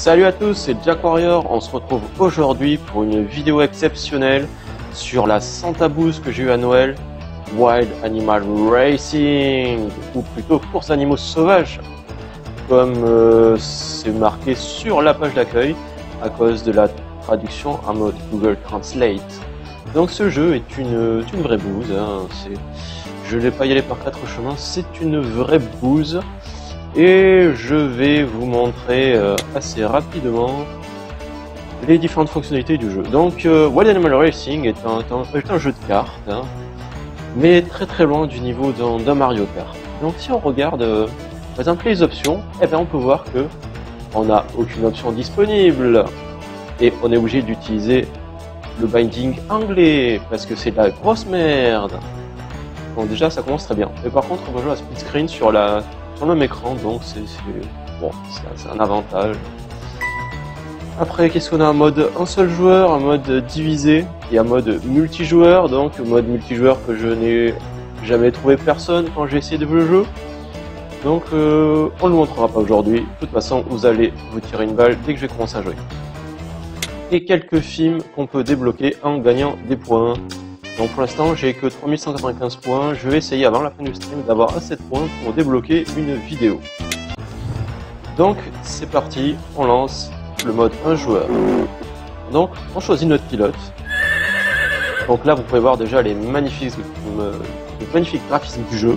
Salut à tous, c'est Jack Warrior. On se retrouve aujourd'hui pour une vidéo exceptionnelle sur la Santa Boost que j'ai eu à Noël, Wild Animal Racing, ou plutôt course animaux sauvages, comme c'est marqué sur la page d'accueil à cause de la traduction en mode Google Translate. Donc ce jeu est une vraie bouse, hein. Je ne vais pas y aller par quatre chemins, c'est une vraie bouse. Et je vais vous montrer assez rapidement les différentes fonctionnalités du jeu. Donc Wild Animal Racing est un jeu de cartes, hein, mais très loin du niveau d'un Mario Kart. Donc si on regarde par exemple les options, eh bien, on peut voir que on n'a aucune option disponible et on est obligé d'utiliser le binding anglais parce que c'est de la grosse merde. Donc déjà ça commence très bien. Mais par contre on va jouer à split screen sur le même écran, donc c'est un avantage. Après, qu'est-ce qu'on a? Un mode un seul joueur, un mode divisé et un mode multijoueur. Donc mode multijoueur que je n'ai jamais trouvé personne quand j'ai essayé de jouer le jeu. Donc on ne le montrera pas aujourd'hui. De toute façon, vous allez vous tirer une balle dès que je vais commencer à jouer. Et quelques films qu'on peut débloquer en gagnant des points. Donc pour l'instant j'ai que 3195 points, je vais essayer avant la fin du stream d'avoir assez de points pour débloquer une vidéo. Donc c'est parti, on lance le mode 1 joueur. Donc on choisit notre pilote. Donc là vous pouvez voir déjà les magnifiques graphismes du jeu.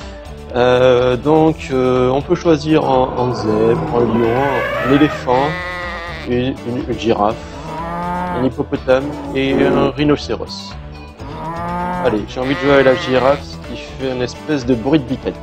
On peut choisir un zèbre, un lion, un éléphant, une girafe, un hippopotame et un rhinocéros. Allez, j'ai envie de jouer avec la girafe qui fait une espèce de bruit de biquette.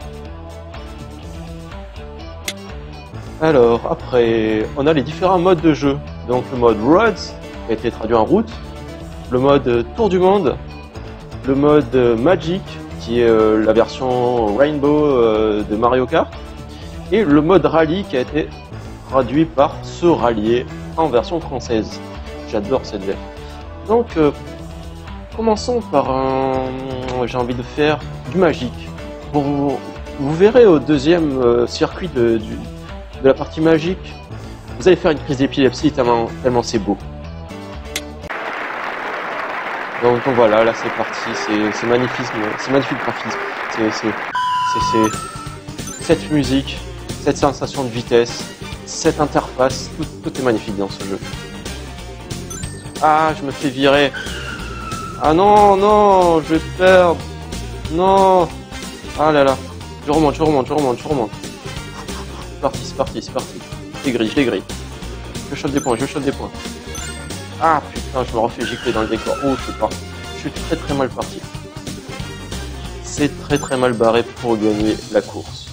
Alors, après, on a les différents modes de jeu. Donc le mode Roads, qui a été traduit en route, le mode Tour du Monde, le mode Magic, qui est la version Rainbow de Mario Kart, et le mode Rallye, qui a été traduit par Se Rallier en version française. J'adore cette version. Donc, commençons par j'ai envie de faire du magique. Vous verrez au deuxième circuit de la partie magique, vous allez faire une crise d'épilepsie tellement c'est beau. Donc voilà, là c'est parti, c'est magnifique graphisme, c'est cette musique, cette sensation de vitesse, cette interface, tout est magnifique dans ce jeu. Ah, je me fais virer. Ah non, je vais perdre. Non. Ah là là. Je remonte. C'est parti. Je les grille. Je chope des points. Ah putain, je me refais gicler dans le décor. Oh, je suis très mal parti. C'est très mal barré pour gagner la course.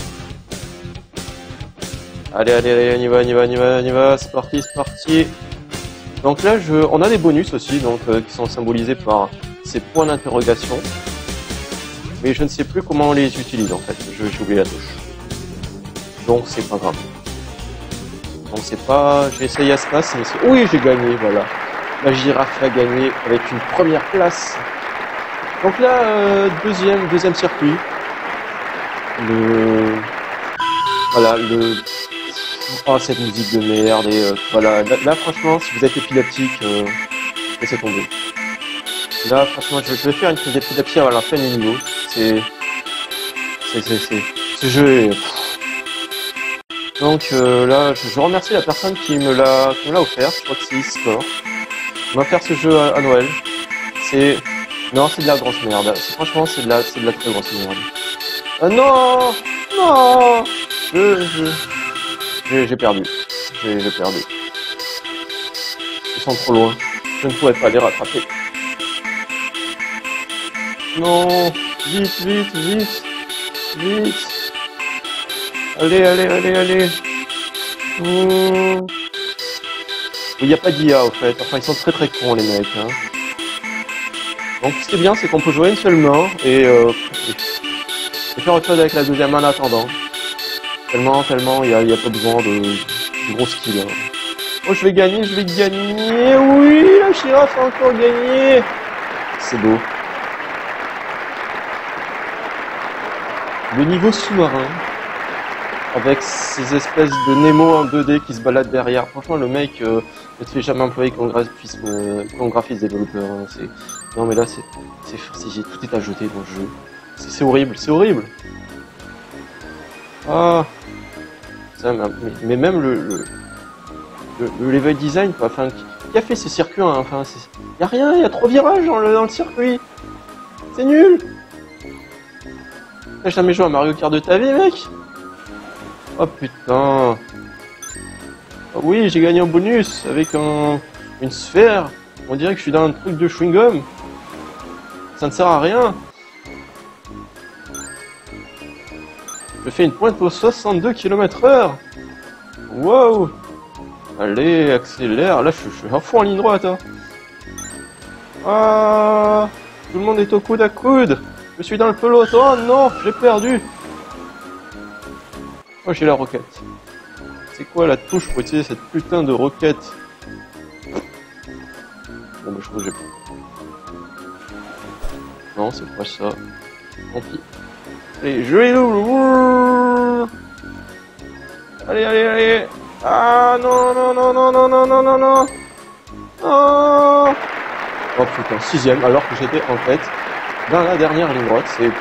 Allez, on y va. C'est parti. Donc là, on a des bonus aussi, donc qui sont symbolisés par ces points d'interrogation. Mais je ne sais plus comment on les utilise en fait. J'ai oublié la touche. Donc c'est pas grave. Donc c'est pas. J'ai essayé à ce passe, mais c'est. Oui, j'ai gagné, voilà. La girafe a gagné avec une première place. Donc là, deuxième circuit. Oh, cette musique de merde et voilà, là franchement si vous êtes épileptique, laissez tomber. Là franchement je vais faire une crise d'épilepsie à la fin du niveau. Ce jeu est... Donc là je remercie la personne qui me l'a offert, je crois que c'est Sport. On va faire ce jeu à Noël. Non, c'est de la grosse merde. Franchement c'est de la très grosse merde. Non. J'ai perdu. J'ai perdu. Ils sont trop loin. Je ne pourrais pas les rattraper. Non. Vite. Allez. Il n'y a pas d'IA au fait. Enfin, ils sont très cons les mecs. Hein. Donc ce qui est bien, c'est qu'on peut jouer une seule main et faire autre chose avec la deuxième main en attendant. Tellement, il n'y a pas besoin de gros skill. Hein. Oh, je vais gagner. Oui, la girafe a encore gagné. C'est beau. Le niveau sous-marin. avec ces espèces de Nemo en 2D qui se baladent derrière. Franchement, le mec ne te fait jamais employer comme graphiste développeur. Hein. Non mais là, j'ai tout est à jeter dans le jeu. C'est horrible, c'est horrible. Ah, ça, mais même le level design, quoi. Enfin, qui a fait ce circuit, hein. Enfin, y a rien, y a 3 virages dans le circuit. C'est nul. T'as jamais joué à Mario Kart de ta vie, mec? Oh putain. Oh, oui, j'ai gagné un bonus avec une sphère. On dirait que je suis dans un truc de chewing-gum. Ça ne sert à rien. Je fais une pointe aux 62 km/h. Wow. Allez, accélère. Là, je suis à fond en ligne droite. Hein. Ah, tout le monde est au coude à coude. Je suis dans le peloton. Oh non, j'ai perdu. Oh, j'ai la roquette. C'est quoi la touche pour utiliser cette putain de roquette? Bon, bah, je crois que j'ai pas. Non, c'est pas ça. Tant pis. Allez, je vais double. Allez, allez, allez. Ah non, non, non, non, non, non, non, non, non. Oh, oh putain, 6ème, alors que j'étais en tête dans la dernière ligne droite. C'est...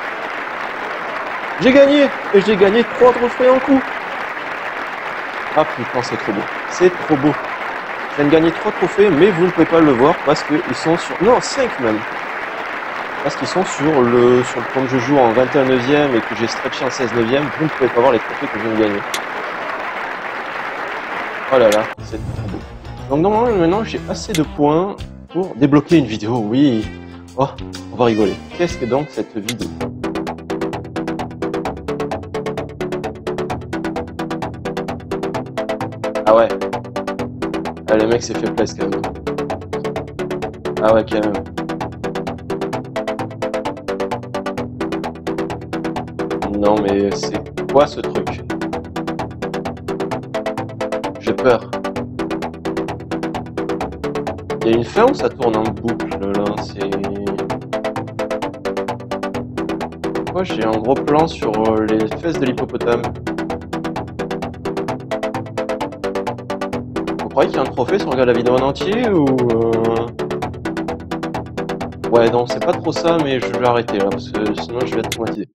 J'ai gagné. Et j'ai gagné 3 trophées en coup. Ah putain, c'est trop beau. C'est trop beau. Je viens de gagner 3 trophées, mais vous ne pouvez pas le voir parce qu'ils sont sur... Non, 5 même. Parce qu'ils sont sur le compte que je joue en 21ème et que j'ai stretché en 16ème, vous ne pouvez pas voir les trophées que je viens de gagner. Oh là là, c'est trop beau. Donc normalement, maintenant, j'ai assez de points pour débloquer une vidéo, oui. Oh, on va rigoler. Qu'est-ce que donc cette vidéo? Ah ouais. Ah, le mec s'est fait plaisir quand même. Ah ouais, quand même. Non mais c'est quoi ce truc? J'ai peur. Il y a une fin où ça tourne en boucle là, c'est... Pourquoi j'ai un gros plan sur les fesses de l'hippopotame? Vous croyez qu'il y a un trophée si on regarde la vidéo en entier ou... Ouais non c'est pas trop ça mais je vais arrêter là parce que sinon je vais être traumatisé.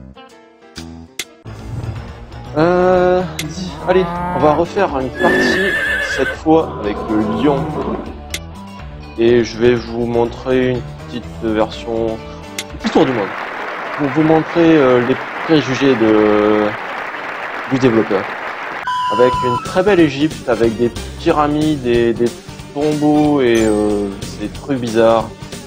Allez, on va refaire une partie, cette fois avec le lion. Et je vais vous montrer une petite version, un petit tour du monde. Pour vous montrer les préjugés du développeur. Avec une très belle Égypte, avec des pyramides et des tombeaux et des trucs bizarres.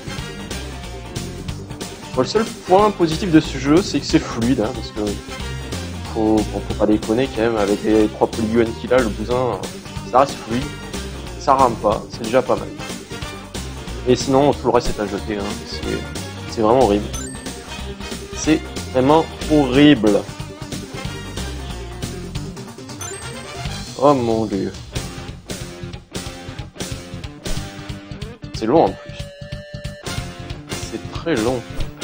Bon, le seul point positif de ce jeu, c'est que c'est fluide, hein, parce que on peut pas déconner quand même, avec les 3 polygones qu'il a, le bousin, ça reste fluide, ça rame pas, c'est déjà pas mal. Et sinon, tout le reste est à jeter, hein. C'est vraiment horrible. C'est vraiment horrible. Oh mon dieu. C'est long en plus. C'est très long.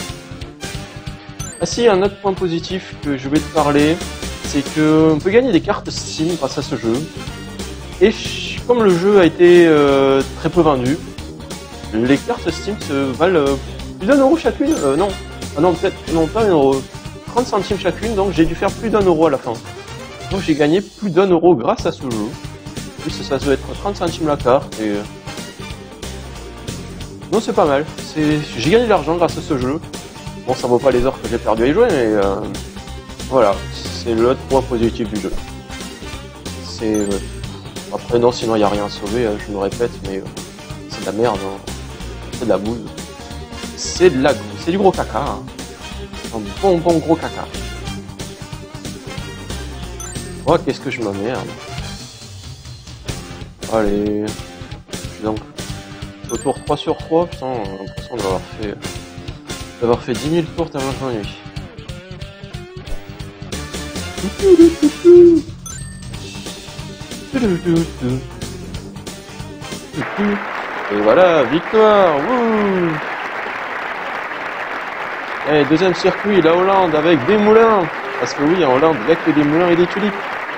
Ah si, un autre point positif que je vais te parler, c'est que on peut gagner des cartes Steam grâce à ce jeu. Et comme le jeu a été très peu vendu, les cartes Steam se valent plus d'1 € chacune. Non, ah non peut-être non pas 1 €, 30 centimes chacune. Donc j'ai dû faire plus d'1 € à la fin. Donc j'ai gagné plus d'1 € grâce à ce jeu. Plus ça doit être 30 centimes la carte. Et non c'est pas mal. J'ai gagné de l'argent grâce à ce jeu. Bon, ça vaut pas les heures que j'ai perdu à y jouer, mais voilà, c'est l'autre point positif du jeu. C'est après non, sinon il n'y a rien à sauver, je me répète, mais c'est de la merde, hein. C'est de la bouse, c'est de la bouse, c'est du gros caca, hein. Un bon gros caca. Oh, qu'est-ce que je m'emmerde. Allez, donc au tour 3 sur 3, putain, j'ai l'impression d'avoir fait 10 000 tours tellement je m'ennuie. Et voilà, victoire. Wouh. Et deuxième circuit, la Hollande avec des moulins. Parce que oui, en Hollande, il n'y a que des moulins et des tulipes.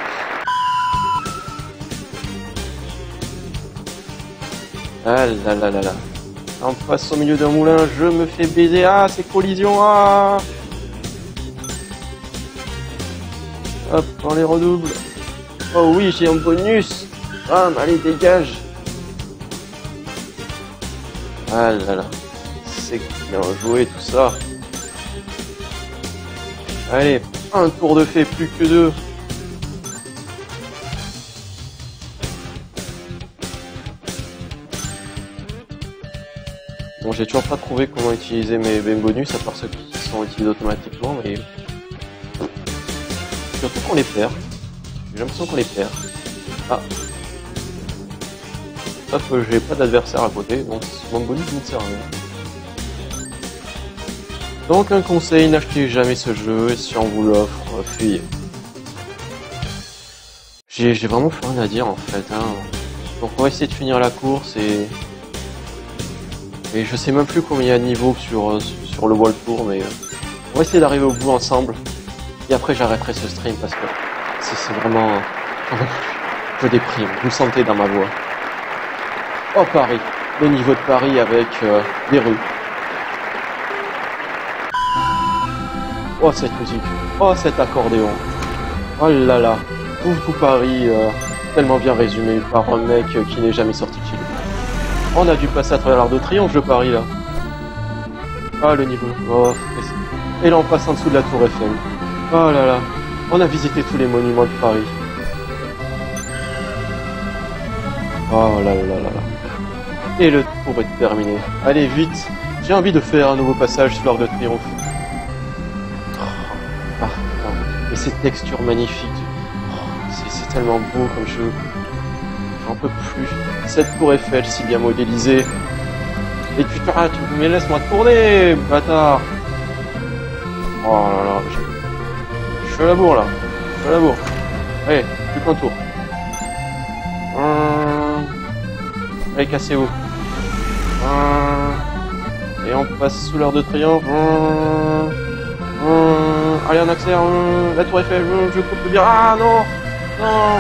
Ah là là là là. On passe au milieu d'un moulin, je me fais baiser. Ah, c'est collision. Ah. Hop, on les redouble. Oh oui, j'ai un bonus. Ah, allez, dégage. Ah là là. C'est bien joué tout ça. Allez, un tour de fait, plus que 2. Bon, j'ai toujours pas trouvé comment utiliser mes bonus, à part ceux qui sont utilisés automatiquement, mais... Surtout qu'on les perd. J'ai l'impression qu'on les perd. Ah. Sauf que j'ai pas d'adversaire à côté, donc mon bonus ne sert à rien. Donc un conseil, n'achetez jamais ce jeu, et si on vous l'offre, fuyez. J'ai vraiment plus rien à dire en fait, hein. Donc on va essayer de finir la course et je sais même plus combien il y a de niveaux sur le World Tour, mais on va essayer d'arriver au bout ensemble. Et après j'arrêterai ce stream parce que c'est vraiment... Je déprime, vous le sentez dans ma voix. Oh Paris, le niveau de Paris avec des rues. Oh cette musique, oh cet accordéon. Oh là là, tout Paris tellement bien résumé par un mec qui n'est jamais sorti de chez lui. On a dû passer à travers l'Arc de Triomphe de Paris là. Ah le niveau, oh, et là on passe en dessous de la tour Eiffel. Oh là là, on a visité tous les monuments de Paris. Oh là là là là. Et le tour est terminé. Allez vite, j'ai envie de faire un nouveau passage sur l'Arc de Triomphe. Ah, et ces textures magnifiques. C'est tellement beau comme jeu. J'en peux plus. Cette tour Eiffel si bien modélisée. Et tu mais laisse-moi tourner, bâtard. Oh là là, je suis à la bourre là. Je suis à la bourre. Allez, plus qu'un tour. Allez, cassez-vous. Et on passe sous l'Arc de Triomphe. Allez, on accélère. La tour Eiffel, je coupe bien. Ah non. Non.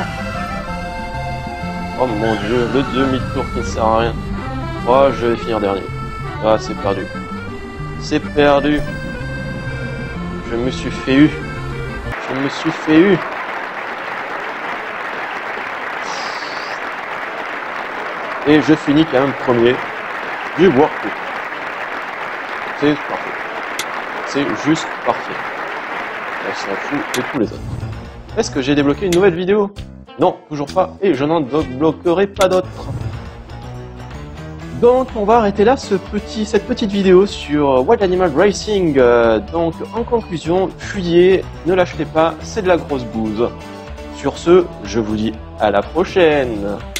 Oh mon dieu, le demi-tour qui ne sert à rien. Oh, je vais finir dernier. Ah, c'est perdu. C'est perdu. Je me suis fait eu. Je me suis fait eu. Et je finis quand même premier du World Tour. C'est parfait. C'est juste parfait. On s'en fout de tous les autres. Est-ce que j'ai débloqué une nouvelle vidéo? Non, toujours pas. Et je n'en débloquerai pas d'autres. Donc on va arrêter là cette petite vidéo sur Wild Animal Racing. Donc en conclusion, fuyez, ne l'achetez pas, c'est de la grosse bouse. Sur ce, je vous dis à la prochaine.